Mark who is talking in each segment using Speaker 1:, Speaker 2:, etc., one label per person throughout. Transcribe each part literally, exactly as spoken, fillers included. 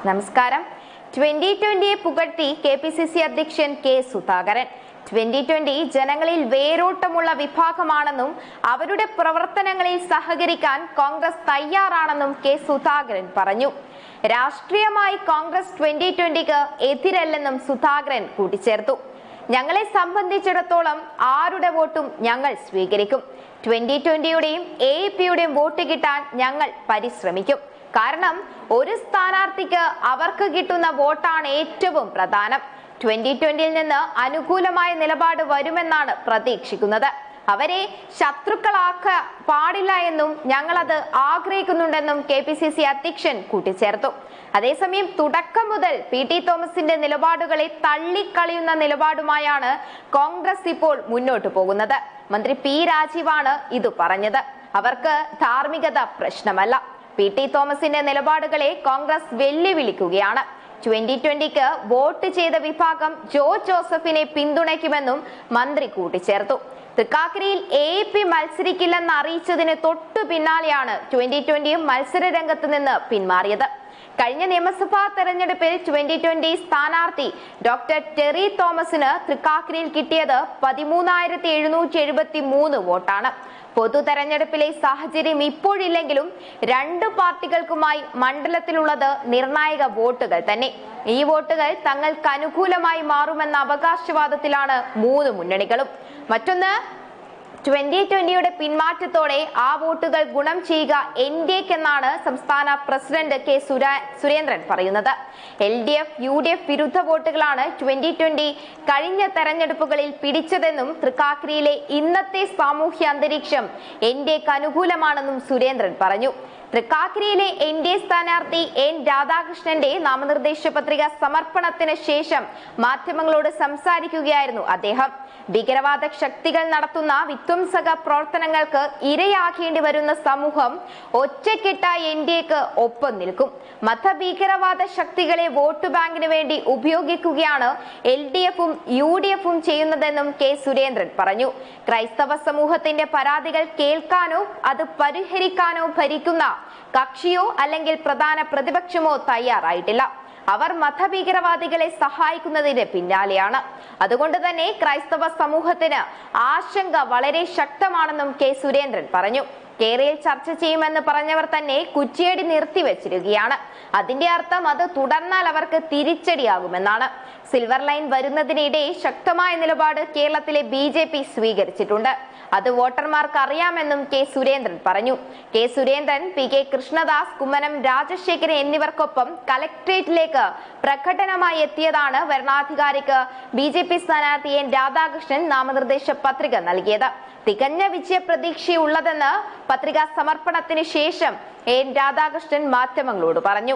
Speaker 1: നമസ്കാരം. ട്വന്റി ട്വന്റിയെ പുകഴ്ത്തി കെ പി സി സി അധ്യക്ഷൻ കെ സുധാകരൻ. ട്വന്റി ട്വന്റി ജനങ്ങളിൽ വേരോട്ടമുള്ള വിഭാഗമാണെന്നും അവരുടെ പ്രവർത്തനങ്ങളിൽ സഹകരിക്കാൻ കോൺഗ്രസ് തയ്യാറാണെന്നും കെ സുധാകരൻ പറഞ്ഞു. രാഷ്ട്രീയമായി കോൺഗ്രസ് ട്വന്റി ട്വന്റിക്ക് എതിരല്ലെന്നും സുധാകരൻ കൂട്ടിച്ചേർത്തു. ഞങ്ങളെ സംബന്ധിച്ചിടത്തോളം ആരുടെ വോട്ടും ഞങ്ങൾ സ്വീകരിക്കും. ട്വന്റി ട്വന്റിയുടെയും എ പിയുടെയും വോട്ട് കിട്ടാൻ ഞങ്ങൾ പരിശ്രമിക്കും. കാരണം ഒരു സ്ഥാനാർത്ഥിക്ക് അവർക്ക് കിട്ടുന്ന വോട്ടാണ് ഏറ്റവും പ്രധാനം. ട്വന്റി ട്വന്റിയിൽ നിന്ന് അനുകൂലമായ നിലപാട് വരുമെന്നാണ് പ്രതീക്ഷിക്കുന്നത്. അവരെ ശത്രുക്കളാക്ക പാടില്ല എന്നും ഞങ്ങളത് ആഗ്രഹിക്കുന്നുണ്ടെന്നും കെ പി സി സി അധ്യക്ഷൻ കൂട്ടിച്ചേർത്തു. അതേസമയം തുടക്കം മുതൽ പി ടി തോമസിന്റെ നിലപാടുകളെ തള്ളിക്കളയുന്ന നിലപാടുമായാണ് കോൺഗ്രസ് ഇപ്പോൾ മുന്നോട്ട് പോകുന്നത്. മന്ത്രി പി രാജീവാണ് ഇത് പറഞ്ഞത്. അവർക്ക് ധാർമ്മികത പ്രശ്നമല്ല. പി ടി തോമസിന്റെ നിലപാടുകളെ കോൺഗ്രസ് വെല്ലുവിളിക്കുകയാണ്. ട്വന്റി ട്വന്റിക്ക് വോട്ട് ചെയ്ത വിഭാഗം ജോ ജോസഫിനെ പിന്തുണയ്ക്കുമെന്നും മന്ത്രി കൂട്ടിച്ചേർത്തു. തൃക്കാക്കരയിൽ എ പി മത്സരിക്കില്ലെന്ന് അറിയിച്ചതിന് തൊട്ടു പിന്നാലെയാണ് ട്വന്റി ട്വന്റിയും മത്സര രംഗത്ത് നിന്ന് പിന്മാറിയത്. കഴിഞ്ഞ നിയമസഭാ തെരഞ്ഞെടുപ്പിൽ ട്വന്റി ട്വന്റി സ്ഥാനാർത്ഥി ഡോക്ടർ ടെറി തോമസിന് തൃക്കാക്കരയിൽ കിട്ടിയത് പതിമൂന്നായിരത്തി എഴുന്നൂറ്റി എഴുപത്തി മൂന്ന് വോട്ടാണ്. പൊതു തെരഞ്ഞെടുപ്പിലെ സാഹചര്യം ഇപ്പോഴില്ലെങ്കിലും രണ്ടു പാർട്ടികൾക്കുമായി മണ്ഡലത്തിലുള്ളത് നിർണായക വോട്ടുകൾ തന്നെ. ഈ വോട്ടുകൾ തങ്ങൾക്ക് അനുകൂലമായി മാറുമെന്ന അവകാശവാദത്തിലാണ് മൂന്ന് മുന്നണികളും. മറ്റൊന്ന്, ട്വന്റി ട്വന്റിയുടെ പിന്മാറ്റത്തോടെ ആ വോട്ടുകൾ ഗുണം ചെയ്യുക എൻ ഡി എക്കെന്നാണ് സംസ്ഥാന പ്രസിഡന്റ് കെ സുരേന്ദ്രൻ പറയുന്നത്. L D F U D F വിരുദ്ധ വോട്ടുകളാണ് ട്വന്റി ട്വന്റി കഴിഞ്ഞ തെരഞ്ഞെടുപ്പുകളിൽ പിടിച്ചതെന്നും തൃക്കാക്കരയിലെ ഇന്നത്തെ സാമൂഹ്യ അന്തരീക്ഷം എൻ ഡി എക്ക് അനുകൂലമാണെന്നും സുരേന്ദ്രൻ പറഞ്ഞു. തൃക്കാക്കരയിലെ എൻ ഡി എ സ്ഥാനാർത്ഥി എൻ രാധാകൃഷ്ണന്റെ നാമനിർദ്ദേശ പത്രിക സമർപ്പണത്തിന് ശേഷം മാധ്യമങ്ങളോട് സംസാരിക്കുകയായിരുന്നു അദ്ദേഹം. ഭീകരവാദ ശക്തികൾ നടത്തുന്ന വിധ്വംസക പ്രവർത്തനങ്ങൾക്ക് ഇരയാക്കേണ്ടി വരുന്ന സമൂഹം ഒറ്റക്കെട്ടായി എൻ ഡി എക്ക് ഒപ്പം നിൽക്കും. മതഭീകരവാദ ശക്തികളെ വോട്ട് ബാങ്കിന് വേണ്ടി ഉപയോഗിക്കുകയാണ് എൽ ഡി എഫും യു ഡി എഫും ചെയ്യുന്നതെന്നും കെ സുരേന്ദ്രൻ പറഞ്ഞു. ക്രൈസ്തവ സമൂഹത്തിന്റെ പരാതികൾ കേൾക്കാനോ അത് പരിഹരിക്കാനോ ഭരിക്കുന്ന കക്ഷിയോ അല്ലെങ്കിൽ പ്രധാന പ്രതിപക്ഷമോ തയ്യാറായിട്ടില്ല. അവർ മതഭീകരവാദികളെ സഹായിക്കുന്നതിന് പിന്നാലെയാണ്. അതുകൊണ്ട് തന്നെ ക്രൈസ്തവ സമൂഹത്തിന് ആശങ്ക വളരെ ശക്തമാണെന്നും കെ സുരേന്ദ്രൻ പറഞ്ഞു. കേരളയിൽ ചർച്ച ചെയ്യുമെന്ന് പറഞ്ഞവർ തന്നെ കുറ്റിയടി നിർത്തിവെച്ചിരിക്കുകയാണ്. അതിന്റെ അർത്ഥം അത് തുടർന്നാൽ അവർക്ക് തിരിച്ചടിയാകുമെന്നാണ്. സിൽവർ ലൈൻ വരുന്നതിനിടെ ശക്തമായ നിലപാട് കേരളത്തിലെ ബി ജെ പി സ്വീകരിച്ചിട്ടുണ്ട്. അത് വോട്ടർമാർക്ക് അറിയാമെന്നും കെ സുരേന്ദ്രൻ പറഞ്ഞു. K Surendran, P K Krishnadas, Kummanam Rajasekharan എന്നിവർക്കൊപ്പം കലക്ട്രേറ്റിലേക്ക് പ്രകടനമായി എത്തിയതാണ് വരണാധികാരിക്ക് ബി ജെ പി സ്ഥാനാർത്ഥി എൻ രാധാകൃഷ്ണൻ നാമനിർദ്ദേശ പത്രിക നൽകിയത്. തികഞ്ഞ വിജയ പ്രതീക്ഷയുള്ളതെന്ന് പത്രികാ സമർപ്പണത്തിന് ശേഷം എൻ രാധാകൃഷ്ണൻ മാധ്യമങ്ങളോട് പറഞ്ഞു.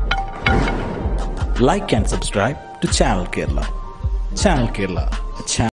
Speaker 2: Like and subscribe to Channel Kerala. Channel Kerala, a channel